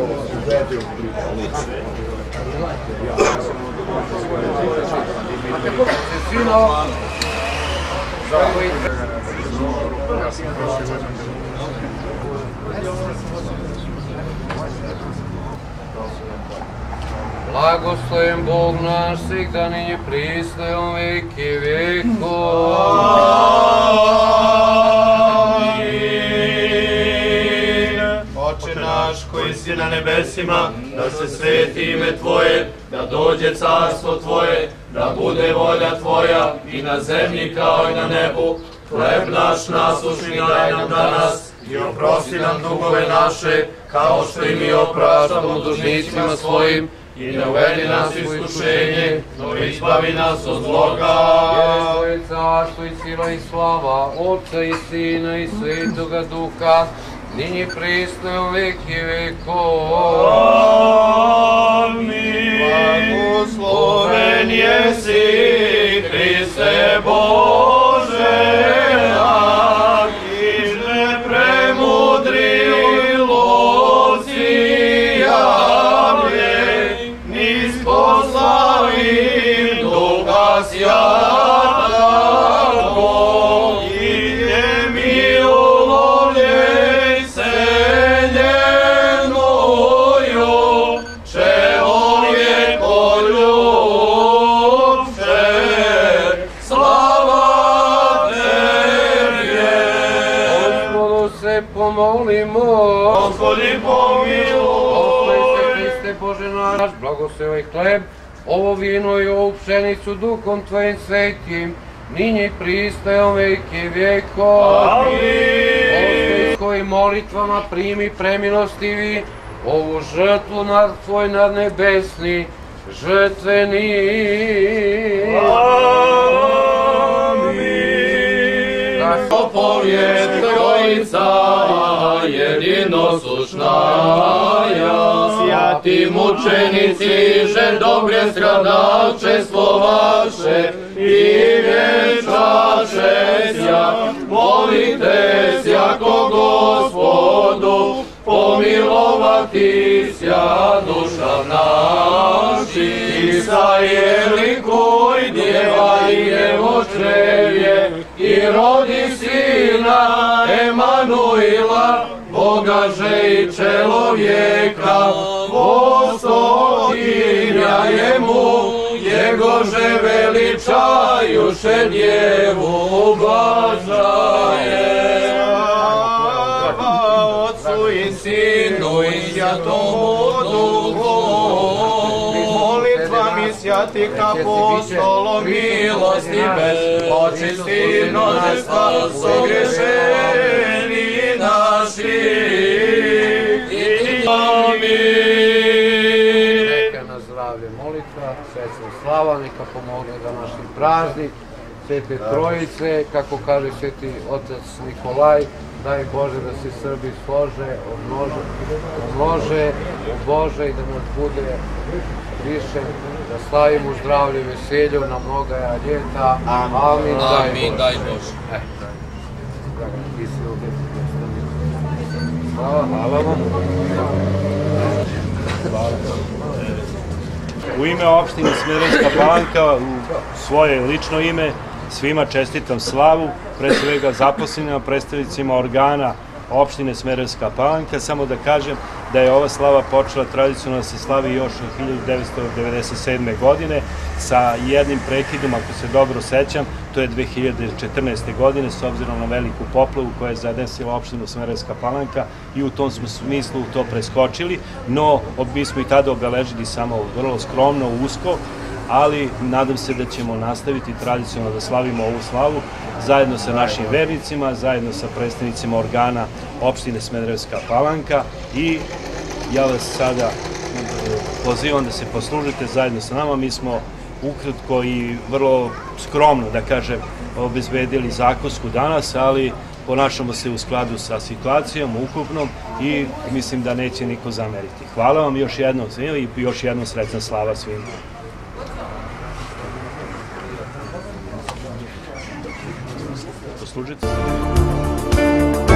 Blagosloven Bog naš, svigda ninji prisne u veki vekov. Amin. Oče naš koji si na nebesima, da se sveti ime Tvoje, da dođe carstvo Tvoje, da bude volja Tvoja i na zemlji kao i na nebu. Hleb naš nasušni daj nam danas i oprosti nam dugove naše, kao što i mi opraštamo dužnicima svojim. I ne uvedi nas u iskušenje, no izbavi nas od zloga. Tvoje carstvo i sila i slava, Otca i Sina i Svetoga Duha, ninji prisne u veki vekov. Amin. Blagosloven jesi, Hriste Bože, knjižne premudri loci javlje, niz poslavim Duha Sjatog, i mi ulovljej se njenuju, čelovjeko ljubče, slava Tebje. Gospodu se pomolimo. Gospodi pomiluj. Hriste Bože naš, blagoslovi ovaj hleb, ovo vino i ovu pšenicu Duhom Tvojim svetim, ninji pristaje u veki vekov. Amin. Gospodi, koji molitvama primi premilostivi ovu žrtvu Tvoj nadnebesni, žrtveni. Povijest Trojica, jedino sušnaja, sjati mučenici, že dobre stradalčestvo vaše i vječaše sja, molite sjako Gospodu, pomilovati sja duša naši, sa jelikuj djeva i njevo črevje, i rodi sina Emanuila, Boga že i čelovjeka, Vostotinja jemu, Jego že veličajuše djevu blažaje. Slava Otcu i Sinu i Svjatomu Duhu, molitvami svjatih apostolov milosti bez, očisti množestva sogrešeni naši. Amin. Neka na zdravlje molitva, Sveta slava, neka pomogne da naši praznik Svete Trojice, kako kaže Sveti Otac Nikolaj, daj Bože da se Srbi slože, umnože u Bože i da nas bude više, da slavimo zdravlje i veselju na mnoga ljeta. Amin. Amin, daj Bože. Hvala vam. U ime opštine Smederevska Palanka, u svoje lično ime, svima čestitam slavu, pre svega zaposlenima, predstavnicima organa opštine Smederevska Palanka. Samo da kažem da je ova slava počela tradicionalno da se slavi još od 1997. godine sa jednim prekidom, ako se dobro sećam, to je 2014. godine, s obzirom na veliku poplavu koja je zadesila opštinu Smederevska Palanka, i u tom smo smislu to preskočili, no mi smo i tada obeležili samo vrlo skromno, usko, ali nadam se da ćemo nastaviti tradicionalno da slavimo ovu slavu zajedno sa našim vernicima, zajedno sa predstavnicima organa opštine Smederevska Palanka, i ja vas sada pozivam da se poslužite zajedno sa nama. Mi smo ukratko i vrlo skromno, da kažem, obezbedili zakonsku danas, ali ponašamo se u skladu sa situacijom ukupnom i mislim da neće niko zameriti. Hvala vam još jednom svima i još jednom sretna slava svima. Poslužite se.